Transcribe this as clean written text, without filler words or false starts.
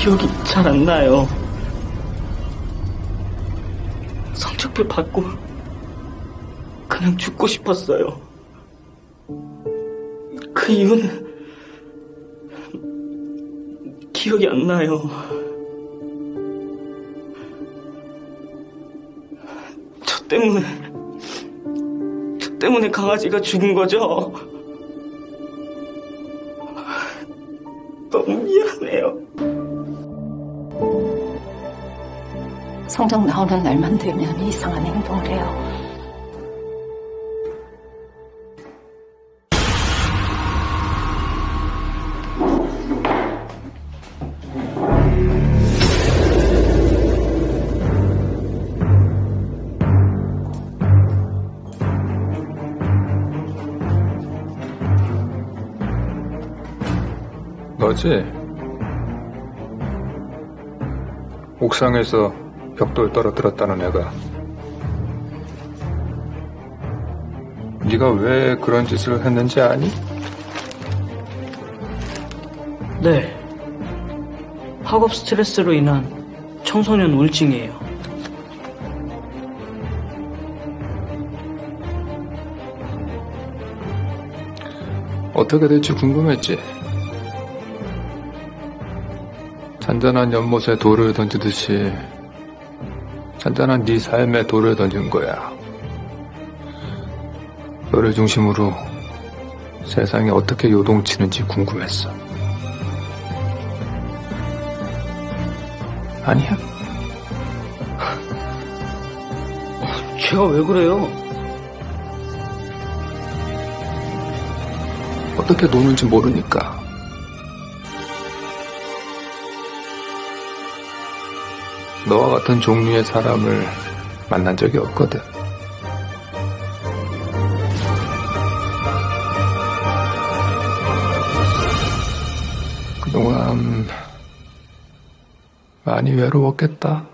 기억이 잘 안 나요. 성적표 받고 그냥 죽고 싶었어요. 그 이유는 기억이 안 나요. 저 때문에 강아지가 죽은 거죠? 너무 미안해요. 성적 나오는 날만 되면 이상한 행동을 해요. 너지? 옥상에서 벽돌 떨어뜨렸다는 애가. 네가 왜 그런 짓을 했는지 아니? 네. 학업 스트레스로 인한 청소년 우울증이에요. 어떻게 될지 궁금했지? 잔잔한 연못에 돌을 던지듯이 잔잔한 네 삶에 돌을 던진 거야. 너를 중심으로 세상이 어떻게 요동치는지 궁금했어. 아니야? 제가 왜 그래요? 어떻게 노는지 모르니까. 너와 같은 종류의 사람을 만난 적이 없거든. 그동안 많이 외로웠겠다.